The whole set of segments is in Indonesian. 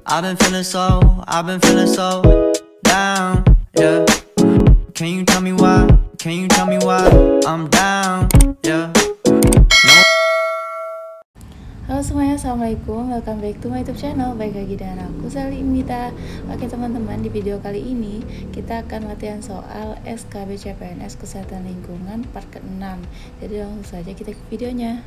I've been feeling so down, yeah. Can you tell me why? Can you tell me why I'm down, yeah. Halo semuanya, assalamualaikum, welcome back to my YouTube channel. Baik lagi dengan aku Sally Imita. Oke teman-teman, di video kali ini kita akan latihan soal SKB CPNS Kesehatan Lingkungan part ke-6. Jadi langsung saja kita ke videonya.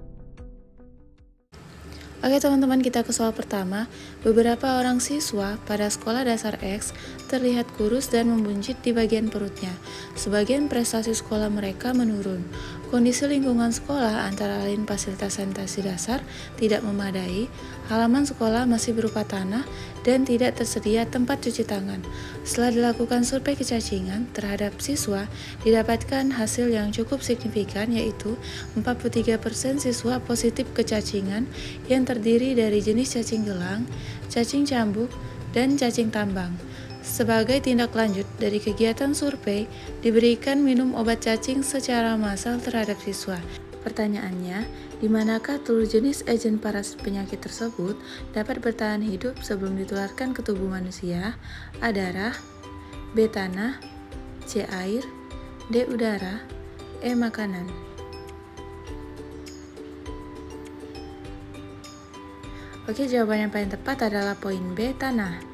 Oke teman-teman, kita ke soal pertama. Beberapa orang siswa pada sekolah dasar X terlihat kurus dan membuncit di bagian perutnya. Sebagian prestasi sekolah mereka menurun. Kondisi lingkungan sekolah antara lain fasilitas sanitasi dasar tidak memadai, halaman sekolah masih berupa tanah, dan tidak tersedia tempat cuci tangan. Setelah dilakukan survei kecacingan terhadap siswa, didapatkan hasil yang cukup signifikan, yaitu 43% siswa positif kecacingan yang terdiri dari jenis cacing gelang, cacing cambuk, dan cacing tambang. Sebagai tindak lanjut dari kegiatan survei, diberikan minum obat cacing secara massal terhadap siswa. Pertanyaannya, di manakah telur jenis agen parasit penyakit tersebut dapat bertahan hidup sebelum ditularkan ke tubuh manusia? A. Darah, B. Tanah, C. Air, D. Udara, E. Makanan. Oke, jawaban yang paling tepat adalah poin B. Tanah.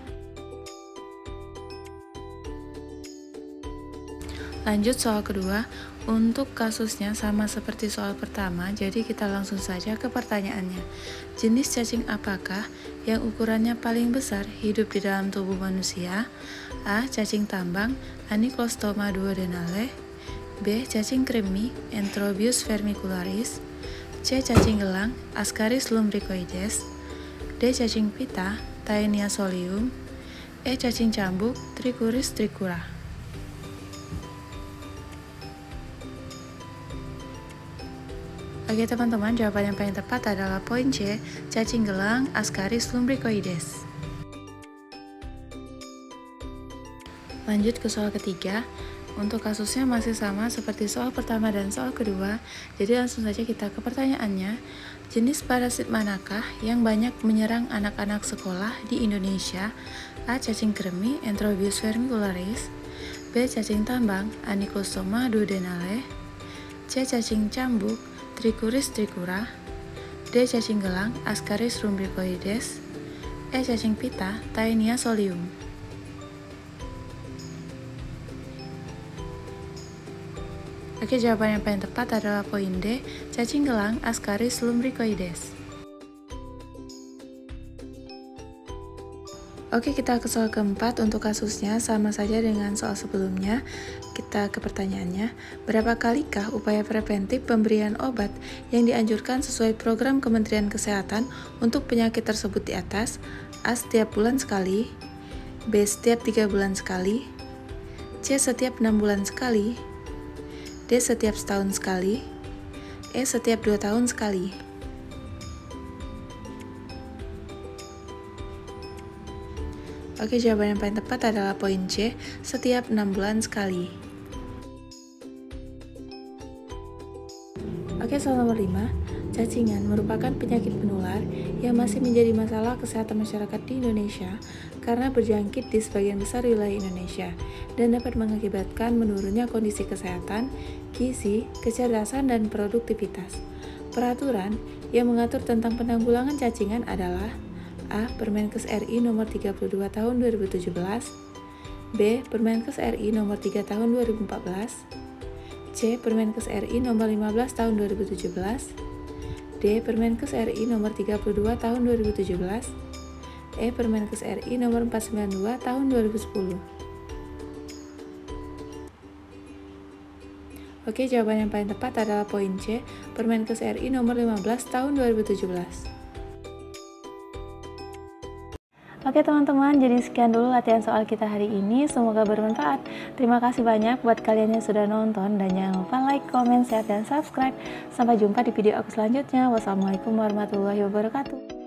Lanjut soal kedua. Untuk kasusnya sama seperti soal pertama, jadi kita langsung saja ke pertanyaannya. Jenis cacing apakah yang ukurannya paling besar hidup di dalam tubuh manusia? A. Cacing tambang, Aniclostoma duodenale. B. Cacing kremi, Enterobius vermicularis. C. Cacing gelang, Ascaris lumbricoides. D. Cacing pita, Taenia solium. E. Cacing cambuk, Trichuris trichura. Oke teman-teman, jawaban yang paling tepat adalah poin C, cacing gelang, Ascaris lumbricoides. Lanjut ke soal ketiga. Untuk kasusnya masih sama seperti soal pertama dan soal kedua, jadi langsung saja kita ke pertanyaannya. Jenis parasit manakah yang banyak menyerang anak-anak sekolah di Indonesia? A. Cacing kremi, Enterobius vermicularis. B. Cacing tambang, Aniclostoma duodenale. C. Cacing cambuk, Trichuris trichura. D. Cacing gelang, Ascaris lumbricoides. E. Cacing pita, Taenia solium. Oke, jawaban yang paling tepat adalah poin D, cacing gelang, Ascaris lumbricoides. Oke, kita ke soal keempat. Untuk kasusnya sama saja dengan soal sebelumnya. Kita ke pertanyaannya. Berapa kalikah upaya preventif pemberian obat yang dianjurkan sesuai program Kementerian Kesehatan untuk penyakit tersebut di atas? A. Setiap bulan sekali. B. Setiap 3 bulan sekali. C. Setiap 6 bulan sekali. D. Setiap setahun sekali. E. Setiap 2 tahun sekali. Oke, jawaban yang paling tepat adalah poin C, setiap 6 bulan sekali. Oke, soal nomor 5. Cacingan merupakan penyakit menular yang masih menjadi masalah kesehatan masyarakat di Indonesia karena berjangkit di sebagian besar wilayah Indonesia dan dapat mengakibatkan menurunnya kondisi kesehatan, gizi, kecerdasan, dan produktivitas. Peraturan yang mengatur tentang penanggulangan cacingan adalah A. Permenkes RI nomor 32 tahun 2017. B. Permenkes RI nomor 3 tahun 2014. C. Permenkes RI nomor 15 tahun 2017. D. Permenkes RI nomor 32 tahun 2017. E. Permenkes RI nomor 492 tahun 2010. Oke, jawaban yang paling tepat adalah poin C, Permenkes RI nomor 15 tahun 2017. Oke teman-teman, jadi sekian dulu latihan soal kita hari ini, semoga bermanfaat. Terima kasih banyak buat kalian yang sudah nonton, dan jangan lupa like, comment, share, dan subscribe. Sampai jumpa di video aku selanjutnya. Wassalamualaikum warahmatullahi wabarakatuh.